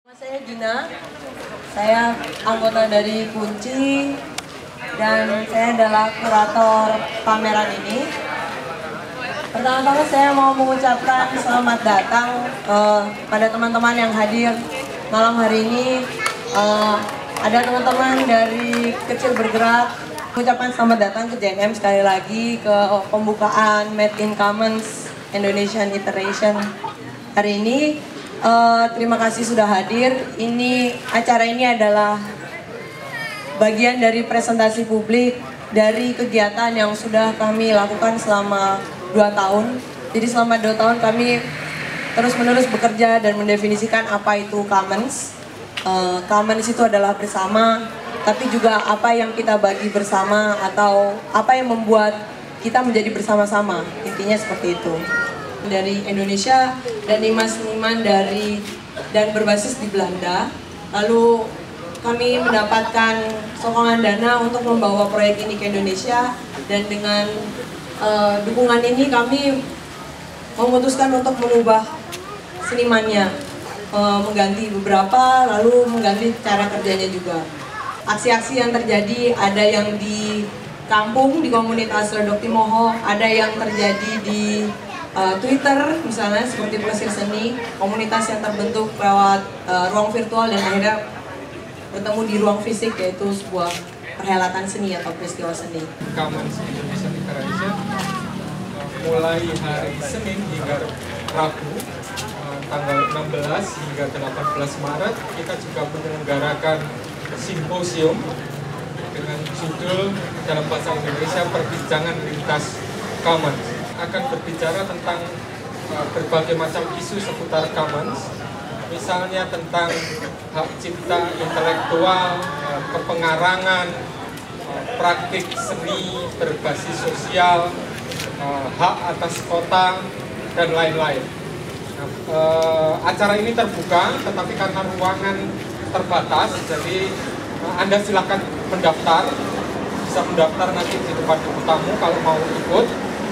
Saya Gina, saya anggota dari Kunci dan saya adalah kurator pameran ini. Pertama-tama saya mau mengucapkan selamat datang pada teman-teman yang hadir malam hari ini. Ada teman-teman dari Kecil Bergerak, mengucapkan selamat datang ke JNM sekali lagi ke pembukaan Made in Commons Indonesian Iteration hari ini. Terima kasih sudah hadir. Acara ini adalah bagian dari presentasi publik dari kegiatan yang sudah kami lakukan selama 2 tahun. Jadi selama 2 tahun kami terus-menerus bekerja dan mendefinisikan apa itu commons. Commons itu adalah bersama, tapi juga apa yang kita bagi bersama atau apa yang membuat kita menjadi bersama-sama. Intinya seperti itu. Dari Indonesia dan 5 seniman dan berbasis di Belanda. Lalu kami mendapatkan sokongan dana untuk membawa proyek ini ke Indonesia, dan dengan dukungan ini kami memutuskan untuk mengubah senimannya, mengganti beberapa, lalu mengganti cara kerjanya juga. Aksi-aksi yang terjadi ada yang di kampung, di komunitas Ledok Timoho, ada yang terjadi di Twitter misalnya seperti Plesir Seni, komunitas yang terbentuk lewat ruang virtual dan akhirnya bertemu di ruang fisik, yaitu sebuah perhelatan seni atau peristiwa seni. Commons Indonesian Iteration mulai hari Senin hingga Rabu tanggal 16 hingga 18 Maret kita juga menyelenggarakan simposium dengan judul dalam bahasa Indonesia Perbincangan Lintas Commons. Akan berbicara tentang berbagai macam isu seputar commons, misalnya tentang hak cipta intelektual, kepengarangan, praktik seni berbasis sosial, hak atas kota, dan lain-lain. Acara ini terbuka, tetapi karena ruangan terbatas, jadi Anda silakan mendaftar, bisa mendaftar nanti di depan buku tamu kalau mau ikut.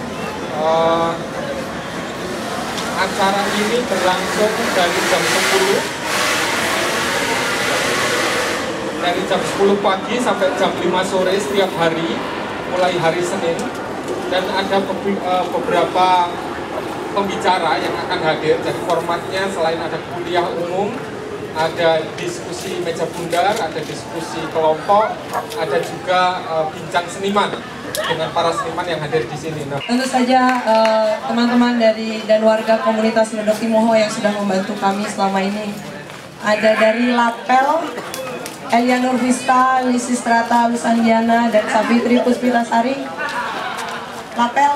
Acara ini berlangsung dari jam 10 pagi sampai jam 5 sore setiap hari mulai hari Senin, dan ada beberapa pembicara yang akan hadir. Jadi formatnya selain ada kuliah umum, ada diskusi meja bundar, ada diskusi kelompok, ada juga bincang seniman dengan para seniman yang hadir di sini. Tentu saja teman-teman dan warga komunitas Ledok Timoho yang sudah membantu kami selama ini. Ada dari Lapel, Elia Nurvista, Lisistrata Lusandiana, dan Savitri Puspitasari. Lapel,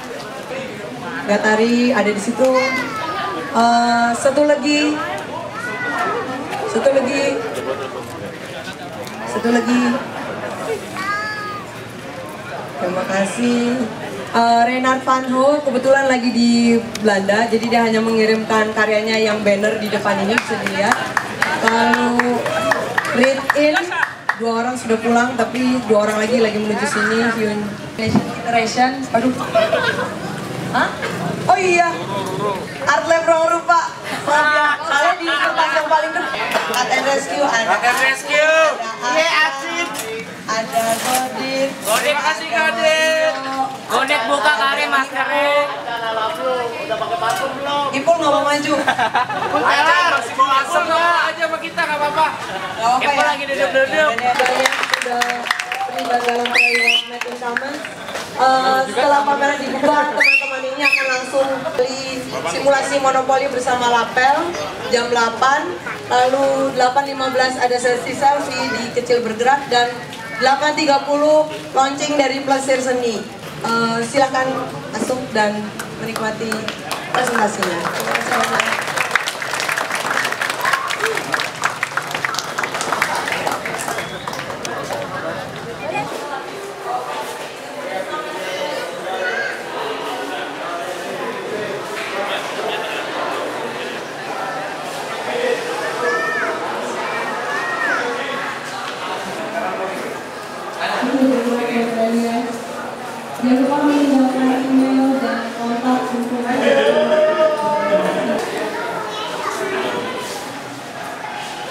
Gatari ada di situ. Satu lagi. Terima kasih. Renard Van Ho kebetulan lagi di Belanda, jadi dia hanya mengirimkan karyanya yang banner di depan ini, bisa dilihat. Lalu Read In, 2 orang sudah pulang, tapi 2 orang lagi menuju sini. Iteration, aduh. Hah? Oh iya, Art Lab Ruang Rupa. Kalian di kertas yang paling depan. Art and Rescue, Iya, asik. ada Godit. Godit, kasih Godit. Godit buka kali maskernya. Udah pakai parfum belum? Ipul nggak mau maju. Aja, masih mau asem aja sama kita, nggak apa-apa. Ipul lagi duduk-duduk. Sudah terlibat dalam proyek Made in Commons. Setelah pameran dibuka, teman-teman ini akan langsung beli simulasi monopoli bersama Lapel jam 8. Lalu 8.15 ada sesi selfie di Kecil Bergerak, dan 8.30 launching dari Plesir Seni. Silakan masuk dan menikmati presentasinya. Jangan lupa meninggalkan email dan kontak untuk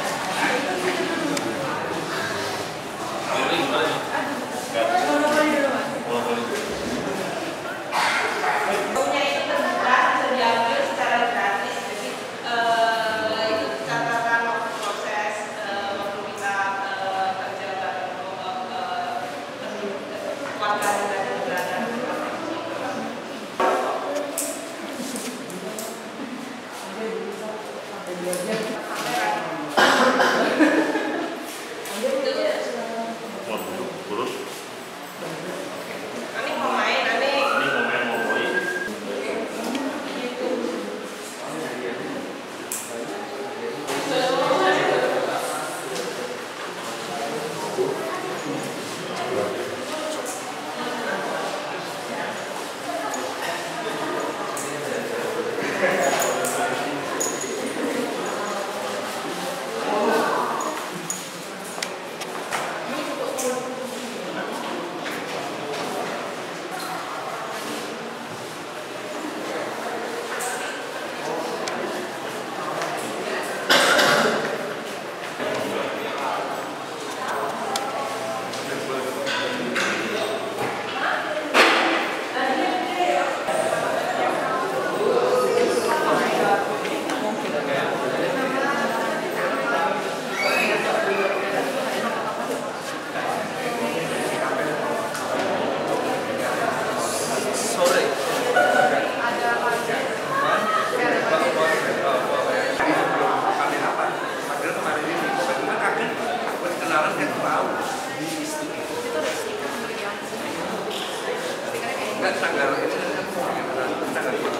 Kan tanggal ini tanggal 4.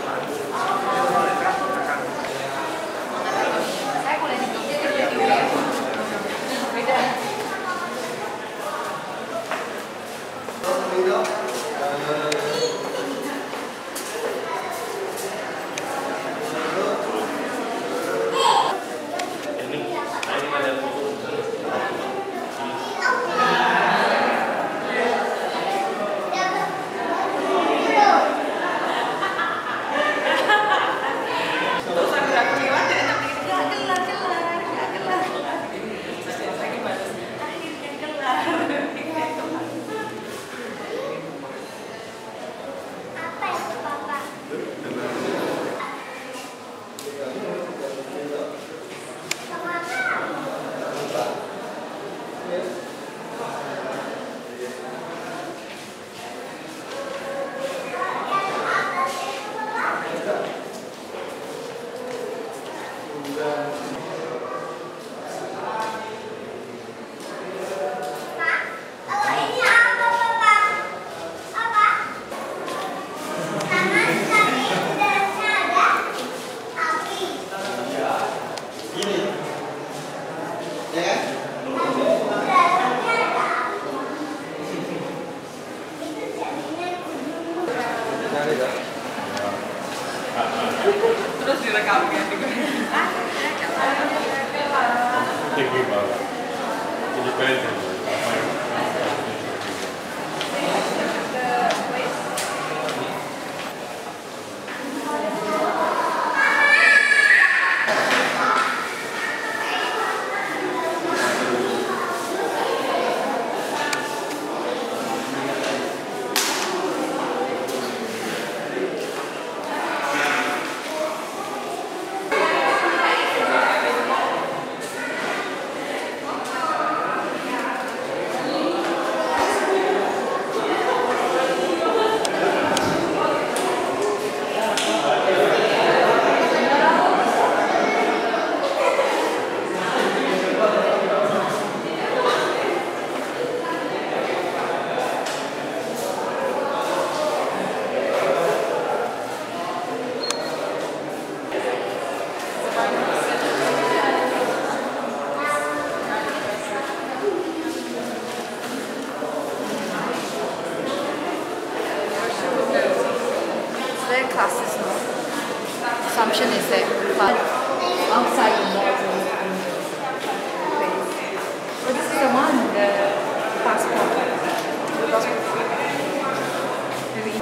Saya boleh di beda. Terus direkam ya. Thinking about independent. Their classes now. Assumption is that outside the model place. But this is the one, the passport. Maybe.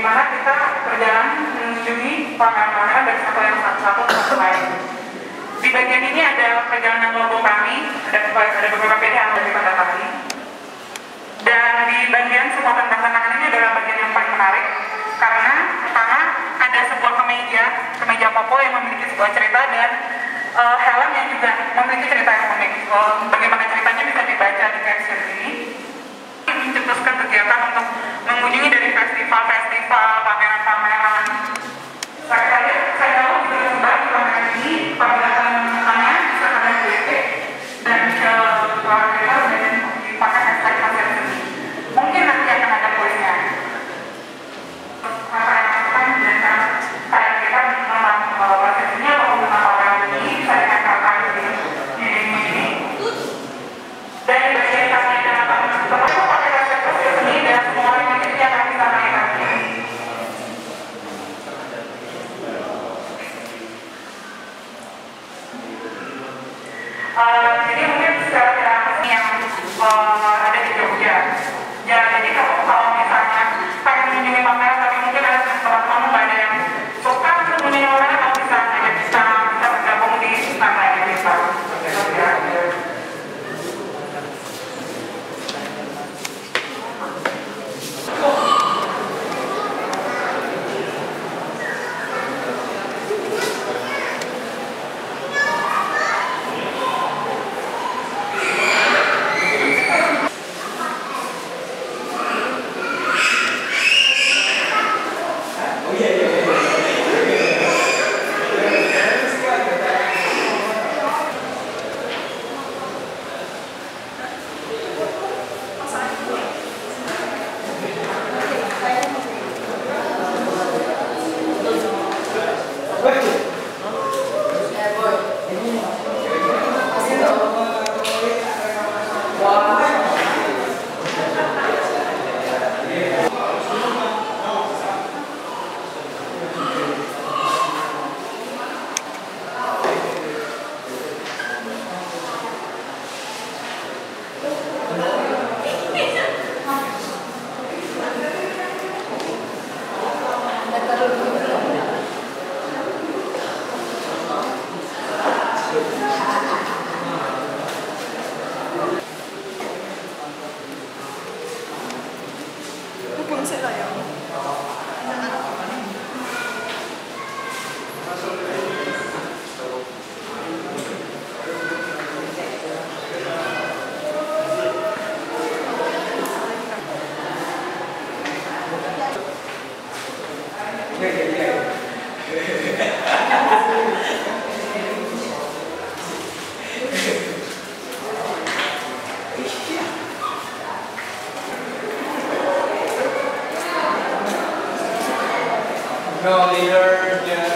mana kita berjalan mengunjungi pameran-pameran dari satu ke lain. Di bagian ini ada perjalanan logo kami, ada beberapa pilihan dari pada kami. Dan di bagian supportan tangan ini adalah bagian yang paling menarik karena pertama ada sebuah kemeja popo yang memiliki sebuah cerita dan helm yang juga memiliki cerita yang unik. Bagaimana ceritanya bisa dibaca di caption ini. Mencetuskan kegiatan untuk mengunjungi dari festival-festival, pameran-pameran. Saya tahu juga sebar di pameran ini, apabila kalian menemukannya bisa kalian kritik dan ke kita dan dipakai hashtag hasil seni. Mungkin nanti akan ada kuisnya. Saya lakukan dan kayak kita memang prosesnya atau pameran ini bisa dikatakan di ini. Dan bagian kami adalah pakai hashtag hasil seni dan semua orang yang akan kita menikmati. Jadi mungkin secara tidak langsung yang ada di Jogja. Ya, jadi kalau misalnya pengen mengunjungi pameran tapi mungkin ada teman-teman nggak ada yang suka untuk mengunjungi pameran, kalau bisa bergabung di stand lainnya bisa. No, leader,